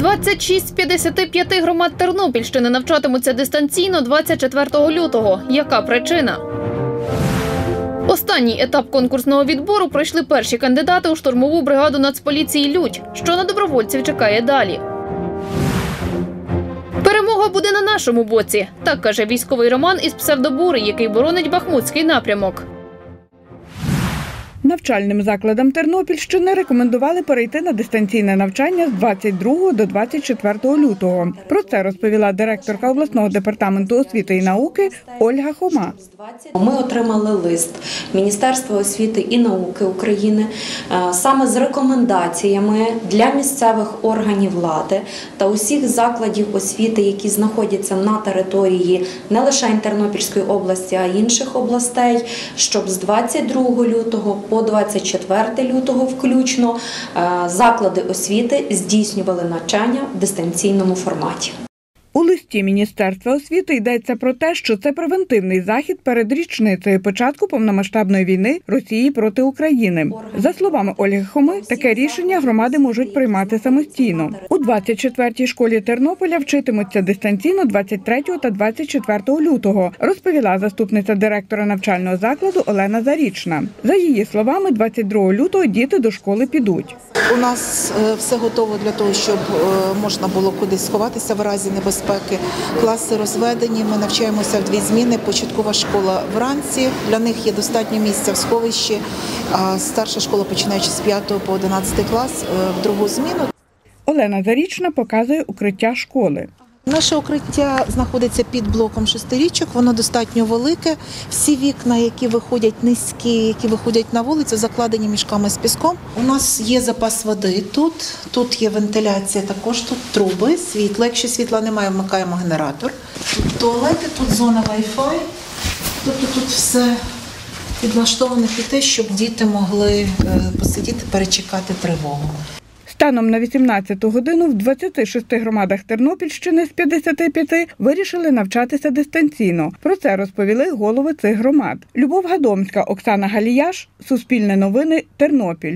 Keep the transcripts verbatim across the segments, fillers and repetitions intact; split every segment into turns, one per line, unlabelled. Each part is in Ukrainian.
двадцять шість з п'ятдесяти п'яти громад Тернопільщини навчатимуться дистанційно двадцять четвертого лютого. Яка причина? Останній етап конкурсного відбору пройшли перші кандидати у штурмову бригаду Нацполіції «Лють». Що на добровольців чекає далі? Перемога буде на нашому боці. Так каже військовий Роман із псевдобури, який боронить Бахмутський напрямок.
Навчальним закладам Тернопільщини рекомендували перейти на дистанційне навчання з двадцять другого до двадцять четвертого лютого. Про це розповіла директорка обласного департаменту освіти і науки Ольга Хома.
Ми отримали лист Міністерства освіти і науки України саме з рекомендаціями для місцевих органів влади та усіх закладів освіти, які знаходяться на території не лише Тернопільської області, а й інших областей, щоб з двадцять другого лютого по двадцять четверте лютого включно заклади освіти здійснювали навчання в дистанційному форматі.
У листі Міністерства освіти йдеться про те, що це превентивний захід перед річницею початку повномасштабної війни Росії проти України. За словами Ольги Хоми, таке рішення громади можуть приймати самостійно. У двадцять четвертій школі Тернополя вчитимуться дистанційно двадцять третього та двадцять четвертого лютого, розповіла заступниця директора навчального закладу Олена Зарічна. За її словами, двадцять другого лютого діти до школи підуть.
У нас все готово для того, щоб можна було кудись сховатися в разі небезпеки. Класи розведені, ми навчаємося в дві зміни. Початкова школа вранці, для них є достатньо місця в сховищі, а старша школа, починаючи з п'ятого по одинадцятий клас, в другу зміну.
Олена Зарічна показує укриття школи.
Наше укриття знаходиться під блоком шестирічок, воно достатньо велике. Всі вікна, які виходять низькі, які виходять на вулицю, закладені мішками з піском. У нас є запас води тут, тут є вентиляція, також тут труби, світло. Якщо світла немає, вмикаємо генератор. Тут туалети, тут зона Wi-Fi, тобто тут все підлаштовано під те, щоб діти могли посидіти, перечекати тривогу.
Станом на вісімнадцяту годину в двадцяти шести громадах Тернопільщини з п'ятдесяти п'яти вирішили навчатися дистанційно. Про це розповіли голови цих громад. Любов Гадомська, Оксана Галіяш, Суспільне новини, Тернопіль.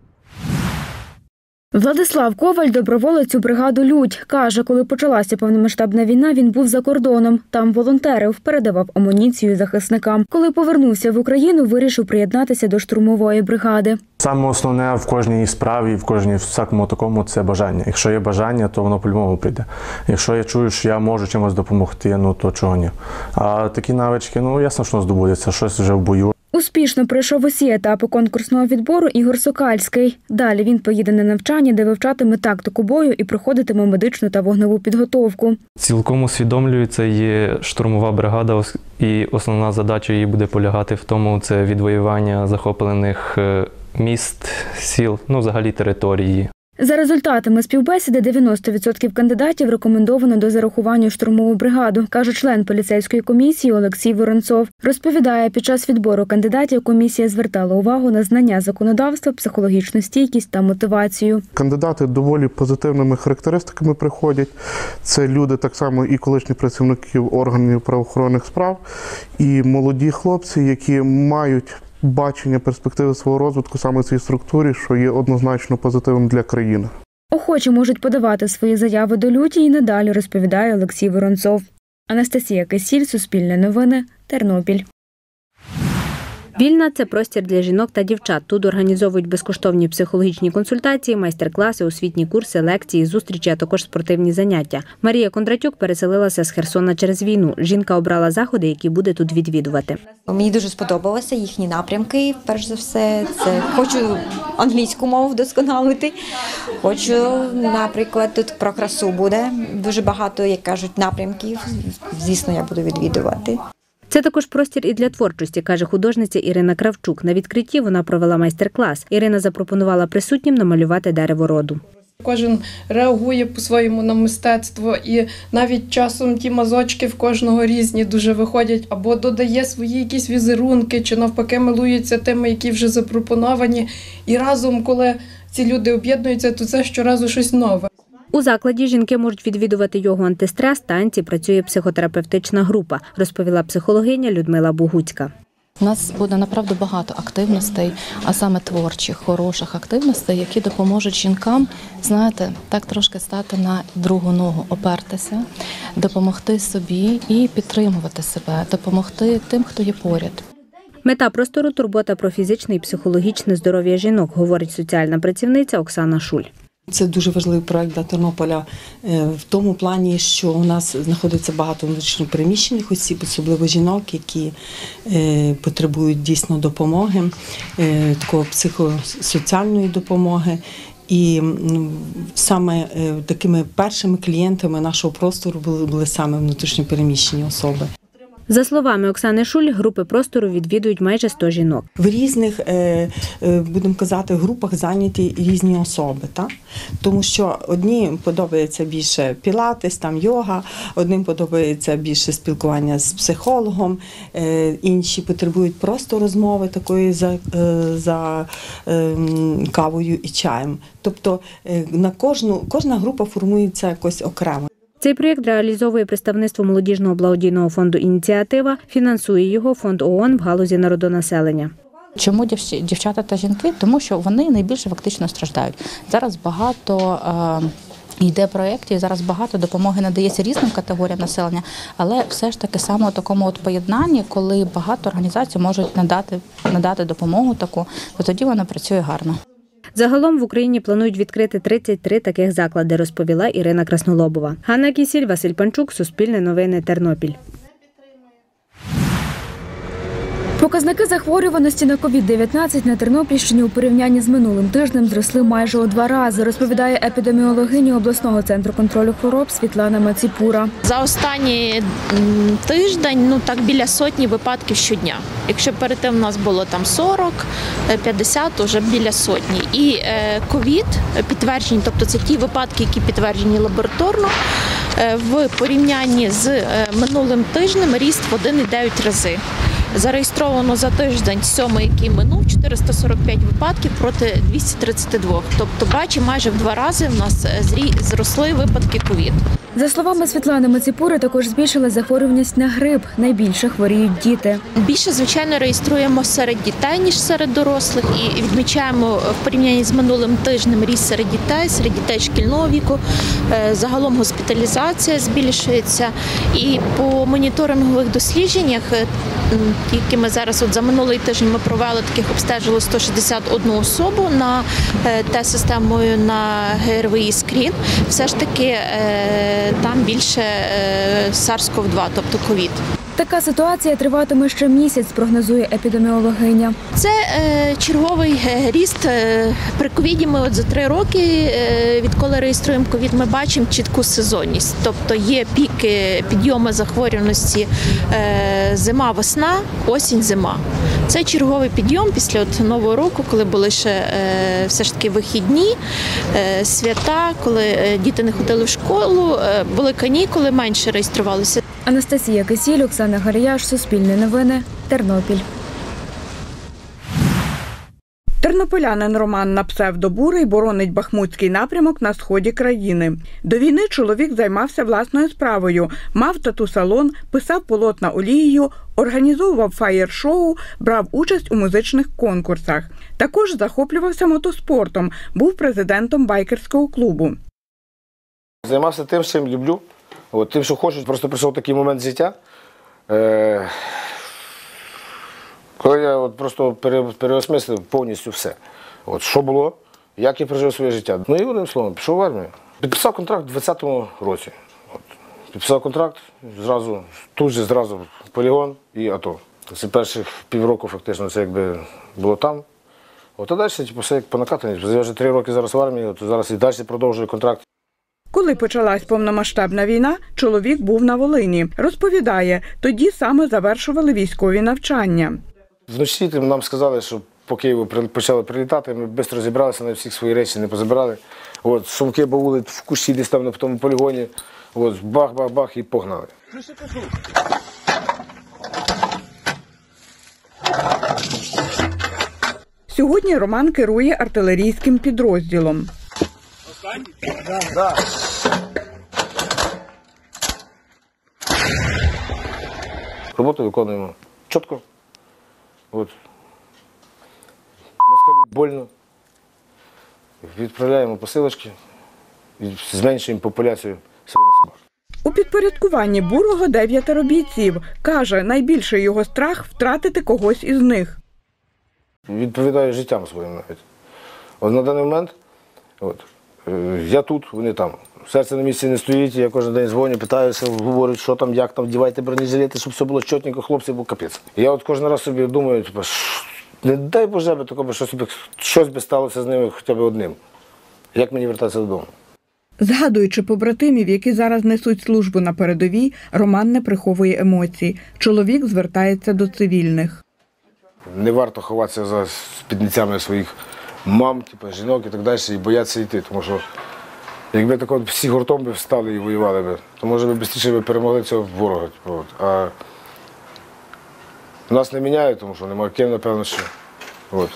Владислав Коваль – доброволець у бригаду «Лють». Каже, коли почалася повномасштабна війна, він був за кордоном. Там волонтерив, передавав амуніцію захисникам. Коли повернувся в Україну, вирішив приєднатися до штурмової бригади.
Саме основне в кожній справі, в кожній всякому такому – це бажання. Якщо є бажання, то воно по-любому прийде. Якщо я чую, що я можу чимось допомогти, ну то чого ні. А такі навички, ну ясно, що здобудеться, щось вже в бою.
Успішно пройшов усі етапи конкурсного відбору Ігор Сокальський. Далі він поїде на навчання, де вивчатиме тактику бою і проходитиме медичну та вогневу підготовку.
Цілком усвідомлюю, це є штурмова бригада, і основна задача її буде полягати в тому, це відвоювання захоплених міст, сіл, ну взагалі території.
За результатами співбесіди дев'яносто відсотків кандидатів рекомендовано до зарахування у штурмову бригаду, каже член поліцейської комісії Олексій Воронцов. Розповідає, під час відбору кандидатів комісія звертала увагу на знання законодавства, психологічну стійкість та мотивацію.
Кандидати доволі позитивними характеристиками приходять. Це люди так само і колишні працівники органів правоохоронних справ, і молоді хлопці, які мають бачення перспективи свого розвитку саме в цій структурі, що є однозначно позитивним для країни.
Охочі можуть подавати свої заяви до люті і надалі, розповідає Олексій Воронцов. Анастасія Кисіль, Суспільне новини, Тернопіль.
Вільна – це простір для жінок та дівчат. Тут організовують безкоштовні психологічні консультації, майстер-класи, освітні курси, лекції, зустрічі, а також спортивні заняття. Марія Кондратюк переселилася з Херсона через війну. Жінка обрала заходи, які буде тут відвідувати.
Мені дуже сподобалося їхні напрямки. Перш за все, це хочу англійську мову вдосконалити. Хочу, наприклад, тут про красу буде. Дуже багато, як кажуть, напрямків. Звісно, я буду відвідувати.
Це також простір і для творчості, каже художниця Ірина Кравчук. На відкритті вона провела майстер-клас. Ірина запропонувала присутнім намалювати дерево роду.
Кожен реагує по-своєму на мистецтво, і навіть часом ті мазочки в кожного різні дуже виходять, або додає свої якісь візерунки, чи навпаки милується тими, які вже запропоновані. І разом, коли ці люди об'єднуються, то це щоразу щось нове.
У закладі жінки можуть відвідувати йогу антистрес, танці, працює психотерапевтична група, розповіла психологиня Людмила Бугуцька.
У нас буде направду багато активностей, а саме творчих, хороших активностей, які допоможуть жінкам, знаєте, так трошки стати на другу ногу, опертися, допомогти собі і підтримувати себе, допомогти тим, хто є поряд.
Мета простору – турбота про фізичне і психологічне здоров'я жінок, говорить соціальна працівниця Оксана Шуль.
Це дуже важливий проект для Тернополя в тому плані, що у нас знаходиться багато внутрішньо переміщених осіб, особливо жінок, які потребують дійсно допомоги, такої психосоціальної допомоги. І саме такими першими клієнтами нашого простору були, були саме внутрішньо переміщені особи.
За словами Оксани Шуль, групи простору відвідують майже сто жінок.
В різних, будемо казати, групах зайняті різні особи. Так? Тому що одні подобається більше пілатес, там йога, одним подобається більше спілкування з психологом, інші потребують просто розмови такої за, за кавою і чаєм. Тобто на кожну, кожна група формується якось окремо.
Цей проєкт реалізовує представництво молодіжного благодійного фонду «Ініціатива», фінансує його фонд ООН в галузі народонаселення.
Чому дівчата та жінки? Тому що вони найбільше фактично страждають. Зараз багато е, йде проєктів, зараз багато допомоги надається різним категоріям населення, але все ж таки саме у такому от поєднанні, коли багато організацій можуть надати, надати допомогу таку, то тоді вона працює гарно.
Загалом в Україні планують відкрити тридцять три таких заклади, розповіла Ірина Краснолобова. Ганна Кісіль, Василь Панчук, Суспільне новини, Тернопіль.
Показники захворюваності на ковід дев'ятнадцять на Тернопільщині у порівнянні з минулим тижнем зросли майже у два рази, розповідає епідеміологиня обласного центру контролю хвороб Світлана Маціпура.
За останній тиждень, ну так, біля сотні випадків щодня. Якщо перед тим у нас було там сорок, п'ятдесят, то вже біля сотні. І ковід підтверджені, тобто це ті випадки, які підтверджені лабораторно, в порівнянні з минулим тижнем ріст в один цілих дев'ять рази. Зареєстровано за тиждень сьомий, який минув, чотириста сорок п'ять випадків проти двісті тридцять два. Тобто, бачимо, майже в два рази в нас зросли випадки ковід.
За словами Світлани Маціпури, також збільшила захворюваність на грип. Найбільше хворіють діти.
Більше, звичайно, реєструємо серед дітей, ніж серед дорослих. І відмічаємо в порівнянні з минулим тижнем ріст серед дітей, серед дітей шкільного віку. Загалом госпіталізація збільшується. І по моніторингових дослідженнях, які ми зараз от за минулий тиждень ми провели, таких обстежили сто шістдесят одну особу на тест-системою на ГРВІ скрін. Все ж таки там більше сарс ков два, тобто ковід.
Така ситуація триватиме ще місяць, прогнозує епідеміологиня.
Це е, черговий е, ріст. Е, при ковіді ми от за три роки, е, відколи реєструємо ковід, ми бачимо чітку сезонність. Тобто є піки підйому захворюваності е, зима-весна, осінь-зима. Це черговий підйом після от Нового року, коли були ще е, все ж таки вихідні, е, свята, коли е, діти не ходили в школу, е, були канікули, менше реєструвалися.
Анастасія Кисіль, Оксана Гаріяш, Суспільне новини, Тернопіль.
Тернополянин Роман на псевдо-Бурий боронить Бахмутський напрямок на сході країни. До війни чоловік займався власною справою, мав тату-салон, писав полотна олією, організовував фаєр-шоу, брав участь у музичних конкурсах. Також захоплювався мотоспортом, був президентом байкерського клубу.
Займався тим, чим люблю. От, тим, що хочу, просто прийшов такий момент життя, е- коли я от просто пере- переосмислив повністю все. От, що було, як я прожив своє життя. Ну і одним словом, пішов в армію. Підписав контракт у двадцятому році. От, підписав контракт, зразу, тут же зразу полігон і АТО. Це перших півроку фактично це якби було там. От, а далі типу, все як по накатанні. Я вже три роки зараз в армії, от, зараз і далі продовжую контракт.
Коли почалась повномасштабна війна, чоловік був на Волині. Розповідає, тоді саме завершували військові навчання.
Вночі нам сказали, що по Києву почали прилітати, ми швидко зібралися, на всіх свої речі не позабирали. От, сумки баули в кущі десь там на тому полігоні, от, бах-бах-бах і погнали.
Сьогодні Роман керує артилерійським підрозділом.
Да, да. Роботу виконуємо чітко, От. Москалю больно. Відправляємо посилочки і зменшуємо популяцію сильних собак.
У підпорядкуванні Бурого дев'ятеро бійців. Каже, найбільший його страх – втратити когось із них.
Відповідаю життям своїм навіть. От на даний момент от, я тут, вони там. Серце на місці не стоїть, я кожен день дзвоню, питаюся, говорять, що там, як там, вдівайте бронежилети, щоб все було чотненько, хлопці, бо капець. Я от кожен раз собі думаю, типу, не дай Боже, би такого, щось, щось би сталося з ними хоча б одним. Як мені вертатися додому?
Згадуючи побратимів, які зараз несуть службу на передовій, Роман не приховує емоцій. Чоловік звертається до цивільних.
Не варто ховатися за спідницями своїх мам, типу, жінок і так далі, і боятися йти, тому що якби так от всі гуртом би встали і воювали би, то може би швидше би перемогли цього ворога. Типу, от. А нас не міняють, тому що немає ким, напевно, що. От.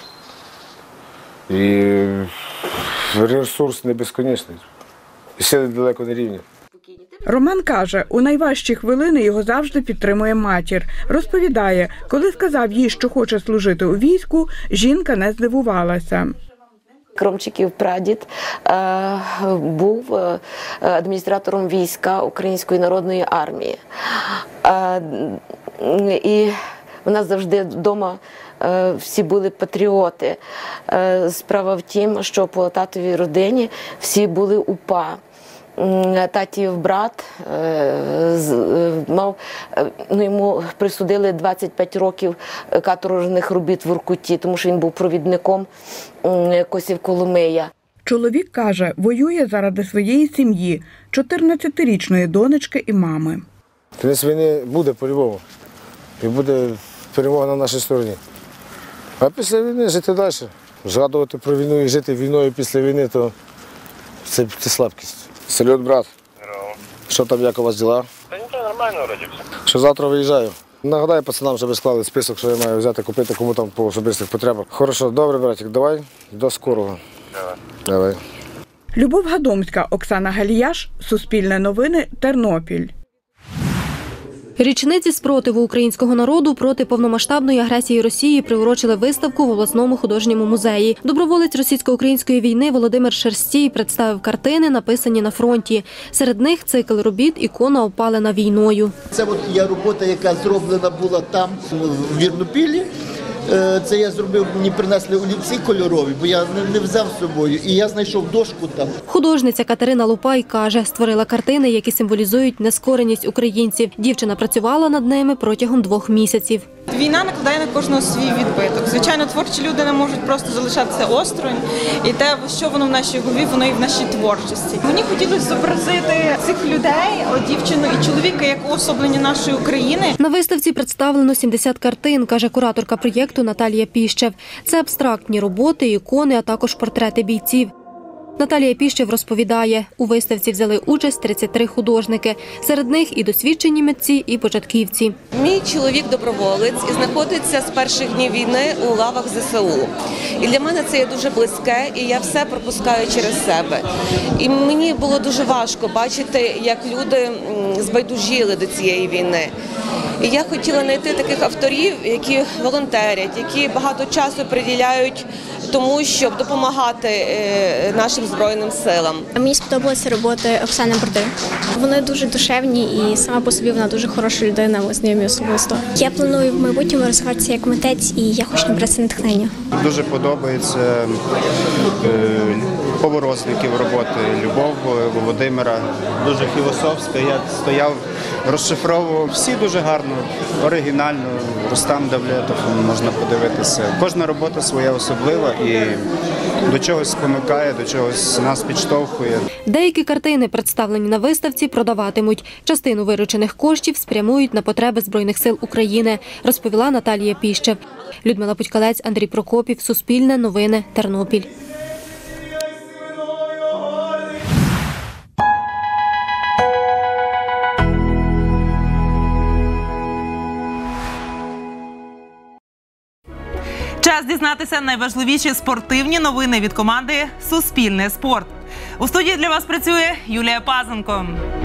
І ресурс не безконечний. І сили далеко не рівні.
Роман каже, у найважчі хвилини його завжди підтримує матір. Розповідає, коли сказав їй, що хоче служити у війську, жінка не здивувалася.
Кромчиків прадід е, був е, адміністратором війська Української народної армії. Е, і в нас завжди вдома е, всі були патріоти. Е, справа в тім, що по татовій родині всі були УПА. Татів брат мав, ну, йому присудили двадцять п'ять років каторжних робіт в Воркуті, тому що він був провідником Косів-Коломия.
Чоловік каже, воює заради своєї сім'ї, чотирнадцятирічної донечки і мами.
Кінець війни буде по-любому. І буде перемога на нашій стороні. А після війни жити далі. Згадувати про війну і жити війною після війни, то це, це слабкість. Салют, брат. Здорово. Що там, як у вас діла?
Та нічого, нормально вроді все.
Що завтра виїжджаю. Нагадаю пацанам, щоб склали список, що я маю взяти, купити, кому там по особистих потребах. Хорошо, добре, братик, давай, до скорого.
Давай.
Давай.
Любов Гадомська, Оксана Галіяш, Суспільне новини, Тернопіль.
Річниці спротиву українського народу проти повномасштабної агресії Росії приурочили виставку в обласному художньому музеї. Доброволець російсько-української війни Володимир Шерстій представив картини, написані на фронті. Серед них цикл робіт «Ікона, опалена війною».
Це от є робота, яка зроблена була там, в Вірнопіллі. Це я зробив, мені принесли олівці кольорові, бо я не взяв з собою, і я знайшов дошку там.
Художниця Катерина Лупай каже, створила картини, які символізують нескореність українців. Дівчина працювала над ними протягом двох місяців.
Війна накладає на кожного свій відбиток. Звичайно, творчі люди не можуть просто залишатися осторонь, і те, що воно в нашій голові, воно і в нашій творчості. Мені хотілося зобразити цих людей, дівчину і чоловіка, як уособлення нашої України.
На виставці представлено сімдесят картин, каже кураторка проєкту Наталія Піщев. Це абстрактні роботи, ікони, а також портрети бійців. Наталія Піщев розповідає, у виставці взяли участь тридцять три художники. Серед них і досвідчені митці, і початківці.
Мій чоловік доброволець і знаходиться з перших днів війни у лавах зе се у. І для мене це є дуже близьке, і я все пропускаю через себе. І мені було дуже важко бачити, як люди збайдужіли до цієї війни. І я хотіла знайти таких авторів, які волонтерять, які багато часу приділяють тому, щоб допомагати нашим Збройним силам.
Мені сподобалися роботи Оксани Бурди. Вони дуже душевні і сама по собі вона дуже хороша людина, ми знайомі особисто. Я планую в майбутньому розвиватися як митець і я хочу набратися натхнення.
Дуже подобається поворотників роботи Любов Володимира. Дуже філософська, я стояв, розшифровував. Всі дуже гарно, оригінально. Рустам Давлетов, можна подивитися. Кожна робота своя особлива і до чогось спонукає, до чогось нас підштовхує.
Деякі картини, представлені на виставці, продаватимуть. Частину виручених коштів спрямують на потреби Збройних сил України, розповіла Наталія Піщев. Людмила Путькалець, Андрій Прокопів, Суспільне новини, Тернопіль.
Час дізнатися найважливіші спортивні новини від команди «Суспільне спорт». У студії для вас працює Юлія Пазенко.